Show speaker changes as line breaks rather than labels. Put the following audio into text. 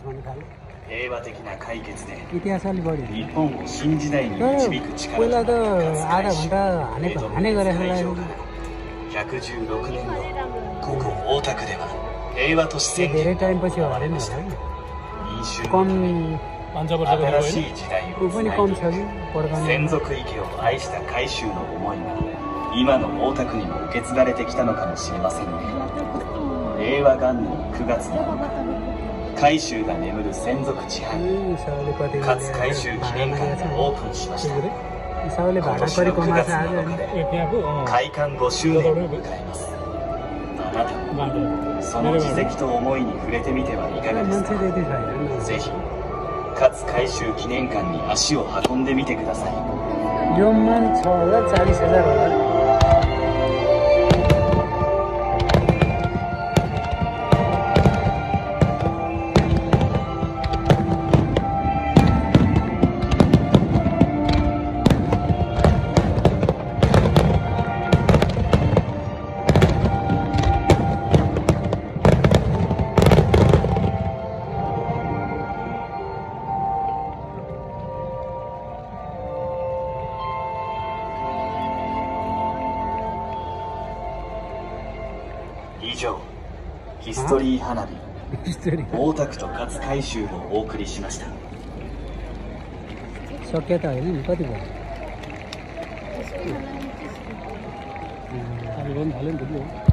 平和的な解決で
इतिहासले बढ्यो
日本を新時代に導く力
पहिला
と
त
なった
आधा घन्टा हाने गरेर
116年後ここ大田区では平和都市宣
धेरै
言
टाइमपछि हो अरे नि
民衆
कम
新しい時代を
ऊ
つ
पनि
ない
कम
で
छ कि पढ्काउने
専属池を愛した海舟の思いが今の大田区にも受け継がれてきたのかもしれませんね。令和元年9月7日、海舟が眠る専属地杯かつ海舟記念館がオープンしました。今年の9月7日で開館5周年を迎えます。あなたもその事績と思いに触れてみてはいかがですか。ぜひかつ海舟記念館に足を運んでみてください。
यो मन 6,40,000 होला
以上、ヒストリー花火大田区と勝海舟をお送りしました。
शक्यता होइन नि कति भयो थाल्यो नि त